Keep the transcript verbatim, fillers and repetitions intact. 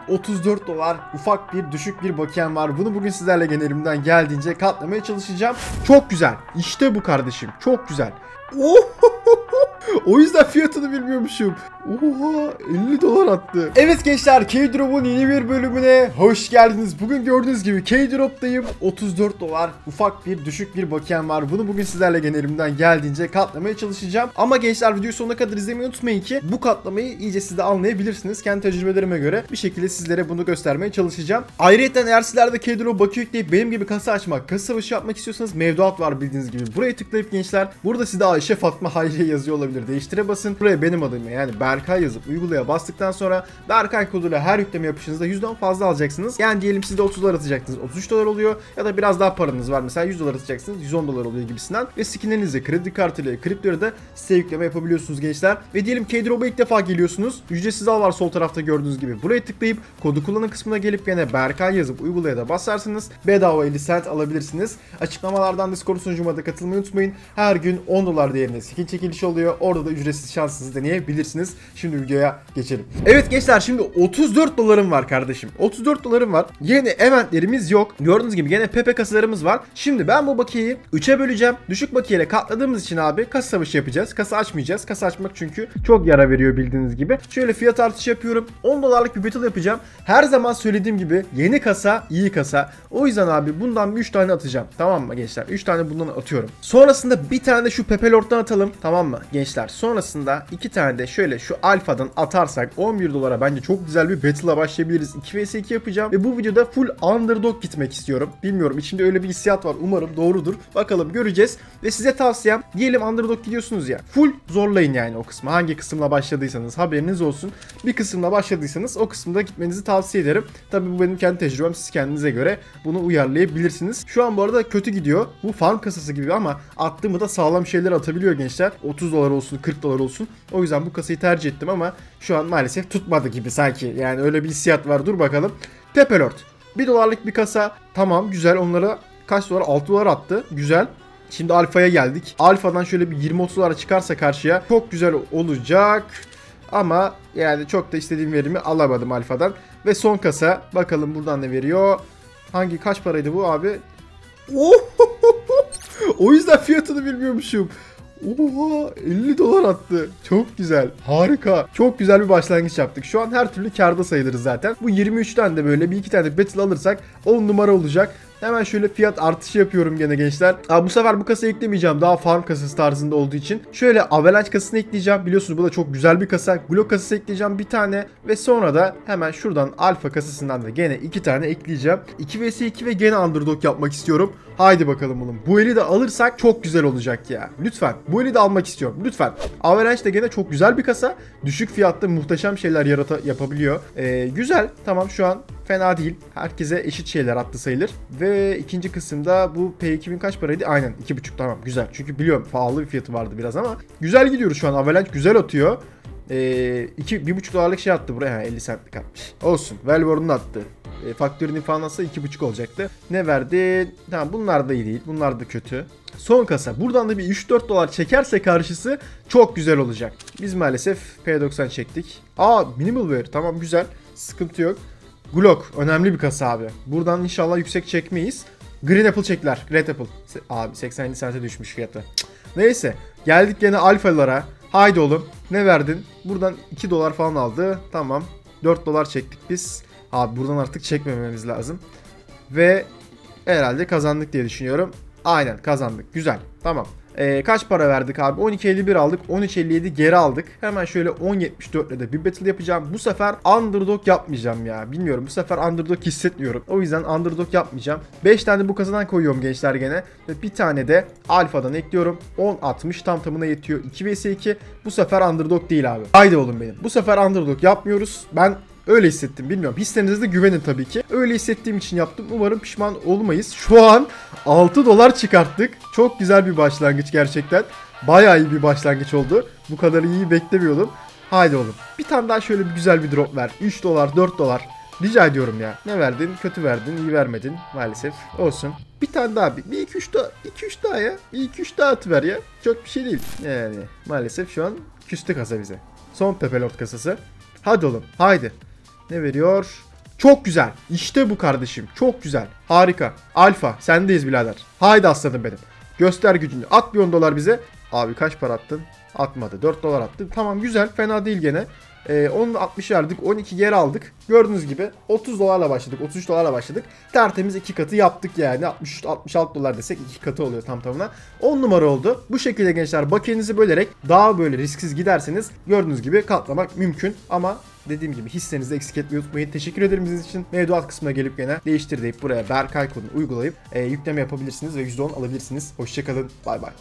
otuz dört dolar ufak bir düşük bir bakiyem var. Bunu bugün sizlerle gene elimden geldiğince katlamaya çalışacağım. Çok güzel. İşte bu kardeşim. Çok güzel. Oh! O yüzden fiyatını bilmiyormuşum. Oha, elli dolar attı. Evet gençler, K-Drop'un yeni bir bölümüne hoş geldiniz. Bugün gördüğünüz gibi K-Drop'tayım. otuz dört dolar ufak bir düşük bir bakiyem var. Bunu bugün sizlerle gene elimden geldiğince katlamaya çalışacağım. Ama gençler, videoyu sonuna kadar izlemeyi unutmayın ki bu katlamayı iyice siz de anlayabilirsiniz. Kendi tecrübelerime göre bir şekilde sizlere bunu göstermeye çalışacağım. Ayrıca eğer sizler de K-Drop bakiye yükleyip benim gibi kasa açmak, kasa savaşı yapmak istiyorsanız mevduat var bildiğiniz gibi. Buraya tıklayıp gençler, burada sizde Ayşe Fatma Hayriye yazıyor olabilir. Değiştire basın. Buraya benim adımı yani Berkay yazıp uygulaya bastıktan sonra Berkay koduyla her yükleme yapışınızda yüzden fazla alacaksınız. Yani diyelim siz de otuz dolar atacaksınız, otuz üç dolar oluyor ya da biraz daha paranız var, mesela yüz dolar atacaksınız, yüz on dolar oluyor gibisinden ve skinlerinizle, kredi kartıyla, kriptoya da size yükleme yapabiliyorsunuz gençler. Ve diyelim K-Drop'a ilk defa geliyorsunuz. Ücretsiz al var sol tarafta gördüğünüz gibi. Buraya tıklayıp kodu kullanın kısmına gelip gene Berkay yazıp uygulaya da basarsınız. Bedava elli cent alabilirsiniz. Açıklamalardan Discord sunucuma da katılmayı unutmayın. Her gün on dolar değerinde skin çekilişi oluyor. Orada da ücretsiz şansınızı deneyebilirsiniz. Şimdi videoya geçelim. Evet gençler, şimdi otuz dört dolarım var kardeşim. otuz dört dolarım var. Yeni eventlerimiz yok. Gördüğünüz gibi gene Pepe kasalarımız var. Şimdi ben bu bakiyeyi üçe böleceğim. Düşük bakiyeyle katladığımız için abi kasa savaşı yapacağız. Kasa açmayacağız. Kasa açmak çünkü çok yara veriyor bildiğiniz gibi. Şöyle fiyat artışı yapıyorum. on dolarlık bir battle yapacağım. Her zaman söylediğim gibi yeni kasa iyi kasa. O yüzden abi bundan üç tane atacağım. Tamam mı gençler? üç tane bundan atıyorum. Sonrasında bir tane de şu Pepe Lord'dan atalım. Tamam mı gençler? Sonrasında iki tane de şöyle şu Alfa'dan atarsak on bir dolara bence çok güzel bir battle'a başlayabiliriz. iki vs iki yapacağım ve bu videoda full underdog gitmek istiyorum. Bilmiyorum, içimde öyle bir hissiyat var. Umarım doğrudur. Bakalım, göreceğiz. Ve size tavsiyem, diyelim underdog gidiyorsunuz ya, full zorlayın yani o kısmı. Hangi kısımla başladıysanız haberiniz olsun. Bir kısımla başladıysanız o kısımda gitmenizi tavsiye ederim. Tabii bu benim kendi tecrübem. Siz kendinize göre bunu uyarlayabilirsiniz. Şu an bu arada kötü gidiyor. Bu farm kasası gibi ama attığımı da sağlam şeyler atabiliyor gençler. otuz dolar olsun, kırk dolar olsun. O yüzden bu kasayı tercih ettim ama şu an maalesef tutmadı gibi sanki. Yani öyle bir hissiyat var. Dur bakalım. Pepe Lord. bir dolarlık bir kasa. Tamam, güzel. Onlara kaç dolar? altı dolar attı. Güzel. Şimdi Alfa'ya geldik. Alfa'dan şöyle bir yirmi otuz dolara çıkarsa karşıya çok güzel olacak. Ama yani çok da istediğim verimi alamadım Alfa'dan. Ve son kasa. Bakalım buradan ne veriyor? Hangi, kaç paraydı bu abi? Oh! O yüzden fiyatını bilmiyormuşum. Oha, elli dolar attı. Çok güzel. Harika. Çok güzel bir başlangıç yaptık. Şu an her türlü kârda sayılırız zaten. Bu yirmi üçten de böyle bir iki tane battle alırsak on numara olacak. Hemen şöyle fiyat artışı yapıyorum gene gençler. Aa, bu sefer bu kasayı eklemeyeceğim. Daha farm kasası tarzında olduğu için. Şöyle Avalanche kasasını ekleyeceğim. Biliyorsunuz bu da çok güzel bir kasa. Glock kasası ekleyeceğim bir tane. Ve sonra da hemen şuradan Alpha kasasından da gene iki tane ekleyeceğim. iki vs iki ve gene underdog yapmak istiyorum. Haydi bakalım oğlum. Bu eli de alırsak çok güzel olacak ya. Lütfen. Bu eli de almak istiyorum. Lütfen. Avalanche de gene çok güzel bir kasa. Düşük fiyatta muhteşem şeyler yarata yapabiliyor. Ee, güzel. Tamam, şu an fena değil. Herkese eşit şeyler attı sayılır. Ve ikinci kısımda bu P iki bin kaç paraydı? Aynen iki buçuk, tamam güzel. Çünkü biliyorum pahalı bir fiyatı vardı biraz ama güzel gidiyoruz şu an. Avalanche güzel atıyor. Ee, iki, bir buçuk dolarlık şey attı buraya. Ha, elli centlik atmış. Olsun. Velvor'un attı. E, faktörünü falan alsa iki buçuk olacaktı. Ne verdi? Tamam, bunlar da iyi değil. Bunlar da kötü. Son kasa. Buradan da bir üç dört dolar çekerse karşısı çok güzel olacak. Biz maalesef P doksan çektik. Aa, minimal ver. Tamam, güzel. Sıkıntı yok. Glock. Önemli bir kasa abi. Buradan inşallah yüksek çekmeyiz. Green Apple çekler. Red Apple. Abi seksen yedi sente düşmüş fiyatı. Neyse. Geldik gene alfalara. Haydi oğlum. Ne verdin? Buradan iki dolar falan aldı. Tamam. dört dolar çektik biz. Abi buradan artık çekmememiz lazım. Ve herhalde kazandık diye düşünüyorum. Aynen kazandık. Güzel. Tamam. Ee, kaç para verdik abi? on iki elli bir aldık. on üç elli yedi geri aldık. Hemen şöyle on yetmiş dört ile de bir battle yapacağım. Bu sefer underdog yapmayacağım ya. Bilmiyorum. Bu sefer underdog hissetmiyorum. O yüzden underdog yapmayacağım. beş tane bu kasadan koyuyorum gençler gene. Ve bir tane de alfadan ekliyorum. on altmış tam tamına yetiyor. iki vs iki. Bu sefer underdog değil abi. Haydi oğlum benim. Bu sefer underdog yapmıyoruz. Ben öyle hissettim, bilmiyorum. Hislerinize de güvenin tabii ki. Öyle hissettiğim için yaptım. Umarım pişman olmayız. Şu an altı dolar çıkarttık. Çok güzel bir başlangıç gerçekten. Bayağı iyi bir başlangıç oldu. Bu kadar iyi beklemiyordum. Haydi oğlum. Bir tane daha şöyle bir güzel bir drop ver. üç dolar, dört dolar. Rica ediyorum ya. Ne verdin? Kötü verdin, iyi vermedin maalesef. Olsun. Bir tane daha bir iki üç daha iki üç daha ya. Bir iki üç daha atıver ya. Çok bir şey değil. Yani maalesef şu an küstü kasa bize. Son Pepe Lord kasası. Hadi oğlum. Haydi. Ne veriyor? Çok güzel. İşte bu kardeşim. Çok güzel. Harika. Alfa. Sendeyiz birader. Haydi aslanım benim. Göster gücünü. At bir on dolar bize. Abi kaç para attın? Atmadı. dört dolar attı. Tamam güzel. Fena değil gene. Ee, on altmış verdik. on iki geri aldık. Gördüğünüz gibi otuz dolarla başladık. otuz üç dolarla başladık. Tertemiz iki katı yaptık yani. altmış üç altmış altı dolar desek iki katı oluyor tam tamına. on numara oldu. Bu şekilde gençler bakiyenizi bölerek daha böyle risksiz giderseniz gördüğünüz gibi katlamak mümkün. Ama dediğim gibi hissenizi eksik etmeyi unutmayın. Teşekkür ederim izlediğiniz için. Mevduat kısmına gelip gene değiştir deyip buraya Berkay kodunu uygulayıp e, yükleme yapabilirsiniz ve yüzde on alabilirsiniz. Hoşçakalın. Bay bay.